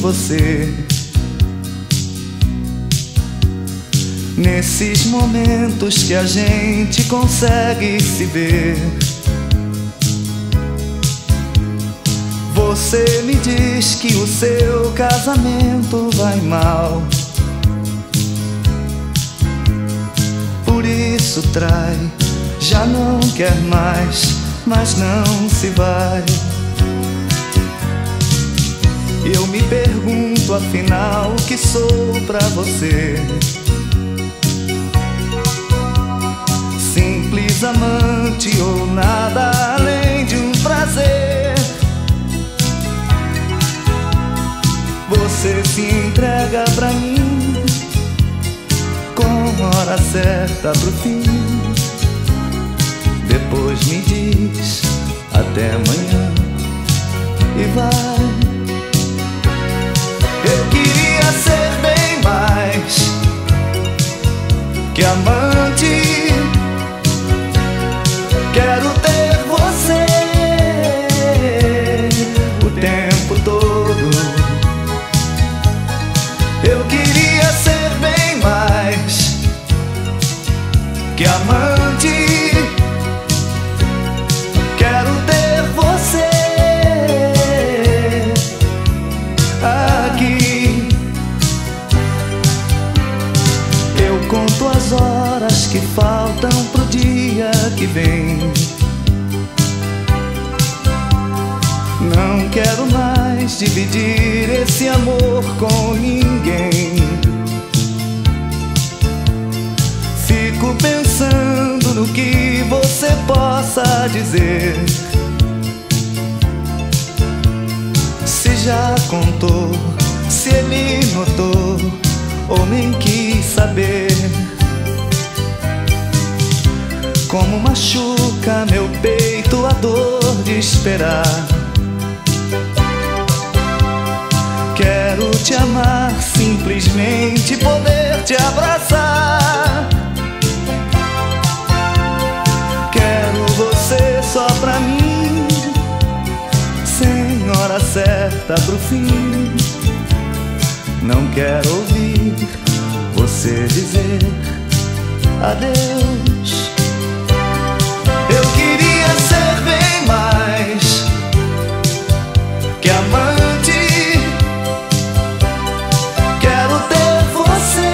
você. Nesses momentos que a gente consegue se ver, você me diz que o seu casamento vai mal. Por isso trai, já não quer mais, mas não se vai. Eu me pergunto afinal o que sou pra você. Simples amante ou nada além de um prazer? Você se entrega pra mim com hora certa pro fim. Depois me diz até amanhã e vai. Eu queria ser bem mais que amante. Quero ter você o tempo todo. Eu queria ser bem mais que amante. Quero ter você aqui. Eu conto as horas que faltam pro dia que vem. Não quero mais dividir esse amor com ninguém. Fico pensando no que você possa dizer. Se já contou, se ele notou ou nem quis saber. Como machuca meu peito a dor de esperar. Quero te amar, simplesmente poder te abraçar. Quero você só pra mim, sem hora certa pro fim. Não quero ouvir você dizer adeus. Eu queria ser bem mais que amante. Quero ter você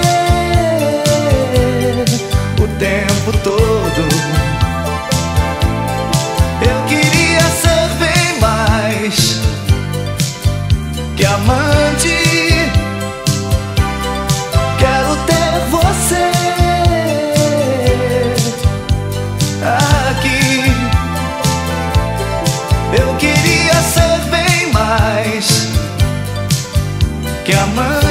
o tempo todo. Eu queria ser bem mais que amante. Quero ter você aqui. Eu queria ser bem mais que amante.